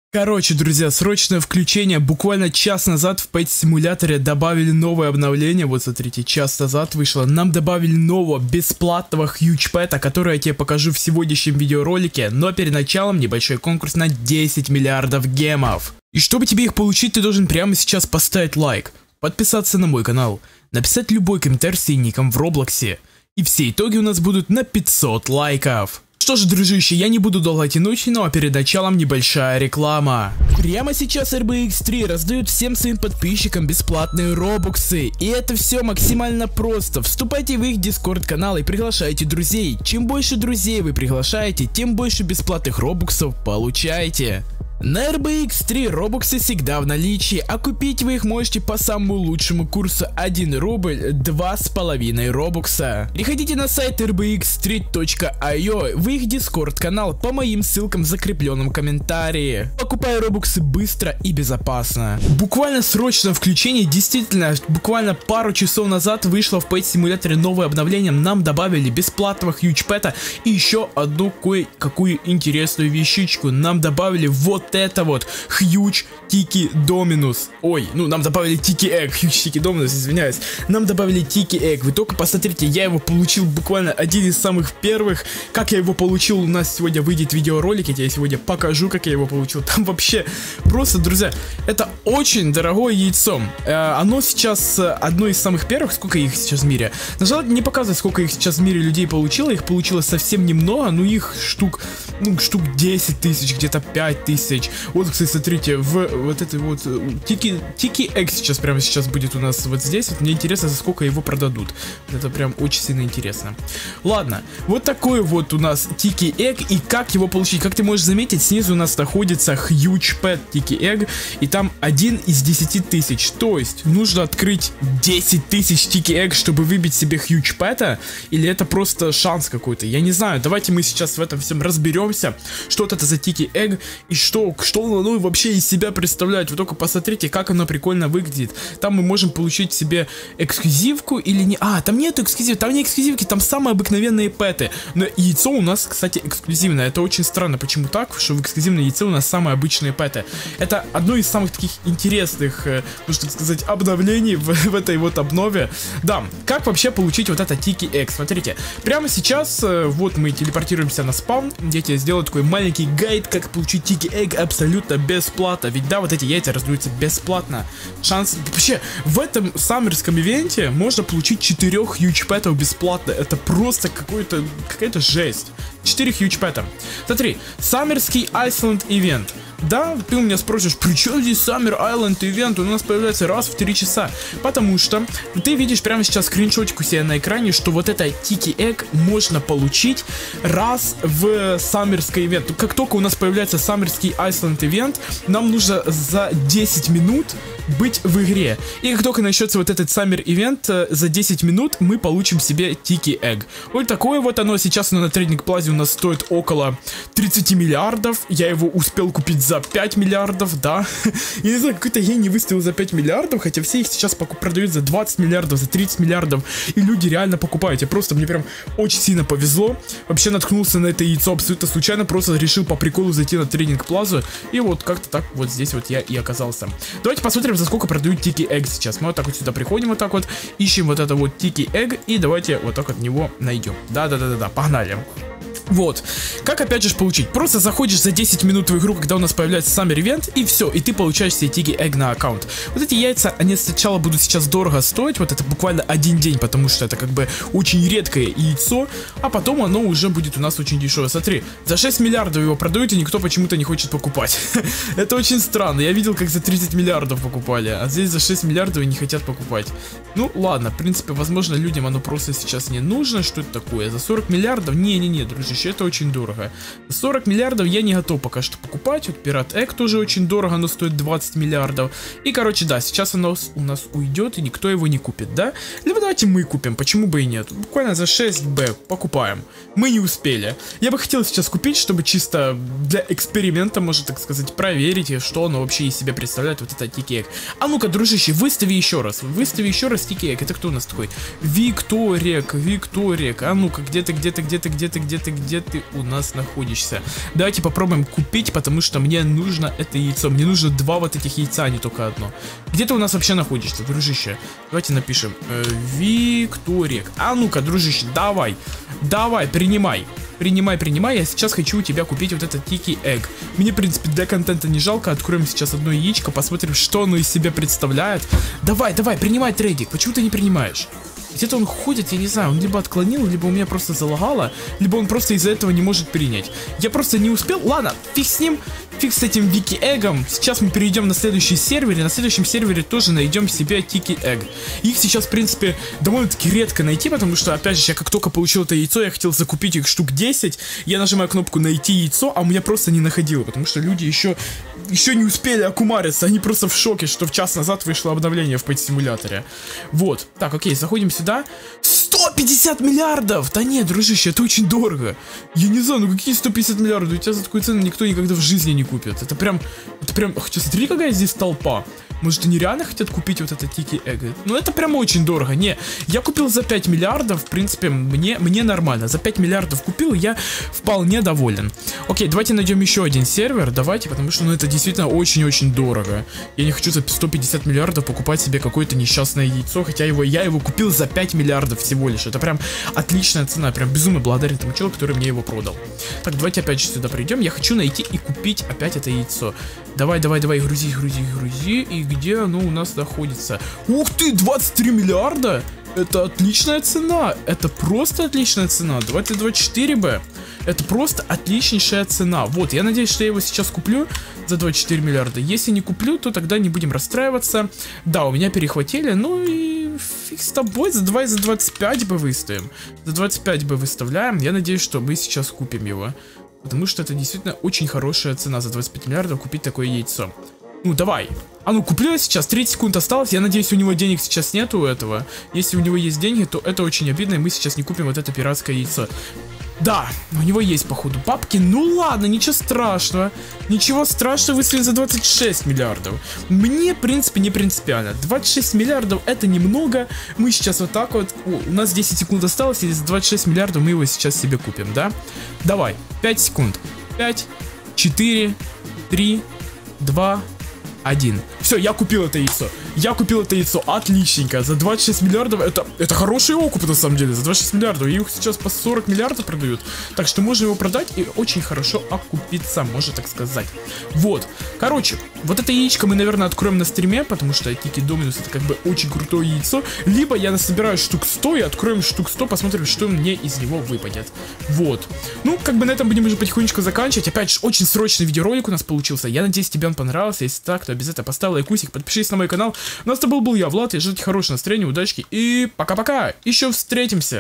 Короче, друзья, срочное включение. Буквально час назад в Pet Simulator добавили новое обновление. Вот смотрите, час назад вышло. Нам добавили нового бесплатного Huge Pet, который я тебе покажу в сегодняшнем видеоролике. Но перед началом небольшой конкурс на 10 миллиардов гемов. И чтобы тебе их получить, ты должен прямо сейчас поставить лайк, подписаться на мой канал, написать любой комментарий с ником в Роблоксе. И все итоги у нас будут на 500 лайков. Что ж, дружище, я не буду долго тянуть, но перед началом небольшая реклама. Прямо сейчас RBX3 раздают всем своим подписчикам бесплатные робоксы. И это все максимально просто. Вступайте в их Discord канал и приглашайте друзей. Чем больше друзей вы приглашаете, тем больше бесплатных робоксов получаете. На RBX3 робоксы всегда в наличии, а купить вы их можете по самому лучшему курсу 1 рубль 2,5 робокса. Переходите на сайт rbx3.io, в их Discord канал по моим ссылкам в закрепленном комментарии. Покупай робоксы быстро и безопасно. Буквально срочное включение, действительно, буквально пару часов назад вышло в Pet Simulator новое обновление, нам добавили бесплатного Huge Pet и еще одну кое-какую интересную вещичку, нам добавили вот это вот Huge Tiki Dominus. Ой, ну нам добавили Tiki Egg, Huge Tiki Dominus, извиняюсь. Нам добавили Tiki Egg. Вы только посмотрите, я его получил буквально один из самых первых. Как я его получил, у нас сегодня выйдет видеоролик, я тебе сегодня покажу, как я его получил. Там вообще просто, друзья, это очень дорогое яйцо. Оно сейчас одно из самых первых. Сколько их сейчас в мире? На жаль, не показывает, сколько их сейчас в мире людей получило. Их получилось совсем немного, но их штук 10 тысяч, где-то 5 тысяч. Вот, кстати, смотрите, в вот этой вот Tiki Egg прямо сейчас будет у нас вот здесь. Вот мне интересно, за сколько его продадут. Это прям очень сильно интересно. Ладно, вот такой вот у нас Tiki Egg. И как его получить? Как ты можешь заметить, снизу у нас находится Huge Pet Tiki Egg. И там 1 из 10 тысяч. То есть, нужно открыть 10 тысяч Tiki Egg, чтобы выбить себе Huge Pet. Или это просто шанс какой-то? Я не знаю. Давайте мы сейчас в этом всем разберемся. Что это за Tiki Egg и что оно вообще из себя представляет. Вы только посмотрите, как оно прикольно выглядит. Там мы можем получить себе эксклюзивку или не... там нет эксклюзив, там не эксклюзивки, там самые обыкновенные пэты. Но яйцо у нас, кстати, эксклюзивное. Это очень странно. Почему так? Что в эксклюзивное яйцо у нас самые обычные пэты. Это одно из самых таких интересных, можно так сказать, обновлений в этой вот обнове. Да, как вообще получить вот это Tiki Egg? Смотрите, прямо сейчас вот мы телепортируемся на спаун. Я тебе сделаю такой маленький гайд, как получить Tiki Egg абсолютно бесплатно. Ведь да, вот эти яйца раздаются бесплатно. Шанс... Вообще, в этом саммерском ивенте можно получить 4 Huge Pet'ов бесплатно. Это просто какая-то жесть. 4 Huge Pet'а. Смотри, саммерский Iceland ивент. Да, ты у меня спросишь, при чем здесь Summer Island ивент? Он у нас появляется раз в 3 часа. Потому что ты видишь прямо сейчас скриншотик у себя на экране, что вот это Tiki Egg можно получить раз в саммерский ивент. Как только у нас появляется саммерский Iceland ивент, нам нужно за 10 минут быть в игре. И как только начнется вот этот Summer ивент, за 10 минут мы получим себе Tiki Egg. Вот такое вот оно. Сейчас оно на трейдинг плазе у нас стоит около 30 миллиардов. Я его успел купить за 5 миллиардов, да. Я не знаю, какой-то гений выставил за 5 миллиардов, хотя все их сейчас продают за 20 миллиардов, за 30 миллиардов. И люди реально покупают. Мне прям очень сильно повезло. Вообще наткнулся на это яйцо абсолютно случайно. Просто решил по приколу зайти на трейдинг плазу. И вот как-то так вот здесь вот я и оказался. Давайте посмотрим, за сколько продают Tiki Egg сейчас. Мы вот так вот сюда приходим, вот так вот. Ищем вот это вот Tiki Egg. И давайте вот так вот него найдем. Да, погнали. Вот, как опять же получить? Просто заходишь за 10 минут в игру, когда у нас появляется Summer Event, и все, и ты получаешь себе Tiki Egg на аккаунт. Вот эти яйца, они сначала будут сейчас дорого стоить, вот это буквально один день, потому что это как бы очень редкое яйцо, а потом оно уже будет у нас очень дешевое. Смотри, за 6 миллиардов его продают, и никто почему-то не хочет покупать. Это очень странно, я видел, как за 30 миллиардов покупали, а здесь за 6 миллиардов и не хотят покупать. Ну ладно, в принципе, возможно, людям оно просто сейчас не нужно. Что это такое? За 40 миллиардов? Не-не-не, дружище, это очень дорого. За 40 миллиардов я не готов пока что покупать. Вот Pirate Egg тоже очень дорого, оно стоит 20 миллиардов. И, короче, да, сейчас оно у нас уйдет, и никто его не купит, да? Либо давайте мы купим, почему бы и нет. Буквально за 6Б покупаем. Мы не успели. Я бы хотел сейчас купить, чтобы чисто для эксперимента, можно так сказать, проверить, что оно вообще из себя представляет, вот это Tiki Egg. А ну-ка, дружище, выстави еще раз. Выстави еще раз Tiki Egg. Это кто у нас такой? Викторик. А ну-ка, где ты? где ты у нас находишься. Давайте попробуем купить, потому что мне нужно это яйцо. Мне нужно 2 вот этих яйца, а не только одно. Где ты у нас вообще находишься, дружище? Давайте напишем. Викторик. А ну-ка, дружище, давай. Давай, принимай. Принимай, я сейчас хочу у тебя купить вот этот Tiki Egg. Мне, в принципе, для контента не жалко. Откроем сейчас одно яичко, посмотрим, что оно из себя представляет. Давай, принимай трейдик. Почему ты не принимаешь? Где-то он ходит, я не знаю, он либо отклонил, либо у меня просто залагало, либо он просто из-за этого не может принять. Я просто не успел. Ладно, фиг с ним, фиг с этим Вики Эггом. Сейчас мы перейдем на следующий сервер, и на следующем сервере тоже найдем себе Tiki Egg. Их сейчас, в принципе, довольно-таки редко найти, потому что, опять же, я как только получил это яйцо, я хотел закупить их штук 10, я нажимаю кнопку «Найти яйцо», а у меня просто не находило, потому что люди еще не успели окумариться, они просто в шоке, что в час назад вышло обновление в пэт-симуляторе. Вот, так, окей, заходим сюда. 150 миллиардов! Да нет, дружище, это очень дорого. Я не знаю, ну какие 150 миллиардов? У тебя за такую цену никто никогда в жизни не купит. Это прям, хотя смотри, какая здесь толпа. Может, они реально хотят купить вот это Tiki Egg? Ну, это прям очень дорого. Не, я купил за 5 миллиардов, в принципе, мне нормально. За 5 миллиардов купил, я вполне доволен. Окей, давайте найдем еще один сервер, давайте, потому что, ну, это действительно очень-очень дорого. Я не хочу за 150 миллиардов покупать себе какое-то несчастное яйцо, хотя я его купил за 5 миллиардов всего лишь. Это прям отличная цена, прям безумно благодарен тому человеку, который мне его продал. Так, давайте опять же сюда придем. Я хочу найти и купить опять это яйцо. Давай, грузи. И где оно у нас находится? Ух ты, 23 миллиарда! Это отличная цена. Это просто отличная цена. Давайте 24 бы. Это просто отличнейшая цена. Вот, я надеюсь, что я его сейчас куплю за 24 миллиарда. Если не куплю, то тогда не будем расстраиваться. Да, у меня перехватили. Ну и фиг с тобой. За 25 бы выставим. За 25 бы выставляем. Я надеюсь, что мы сейчас купим его. Потому что это действительно очень хорошая цена. За 25 миллиардов купить такое яйцо. Ну, давай. А ну, куплю я сейчас. 30 секунд осталось. Я надеюсь, у него денег сейчас нету у этого. Если у него есть деньги, то это очень обидно, и мы сейчас не купим вот это пиратское яйцо. Да, у него есть, походу, бабки. Ну ладно, ничего страшного. Ничего страшного, выставили за 26 миллиардов. Мне, в принципе, не принципиально. 26 миллиардов это немного. Мы сейчас вот так вот... О, у нас 10 секунд осталось, и за 26 миллиардов мы его сейчас себе купим, да? Давай, 5 секунд. 5, 4, 3, 2... 1. Все, я купил это яйцо. Я купил это яйцо. Отличненько. За 26 миллиардов. Это хороший окуп на самом деле. За 26 миллиардов. Их сейчас по 40 миллиардов продают. Так что можно его продать и очень хорошо окупиться, можно так сказать. Вот. Короче, вот это яичко мы, наверное, откроем на стриме, потому что Tiki Dominus это как бы очень крутое яйцо. Либо я насобираю штук 100 и откроем штук 100, посмотрим, что мне из него выпадет. Вот. Ну, как бы на этом будем уже потихонечку заканчивать. Опять же, очень срочный видеоролик у нас получился. Я надеюсь, тебе он понравился. Если так, то обязательно поставь лайкусик, подпишись на мой канал. У нас с тобой был я, Влад, я желаю тебе хорошего настроения, удачки и пока-пока. Еще встретимся.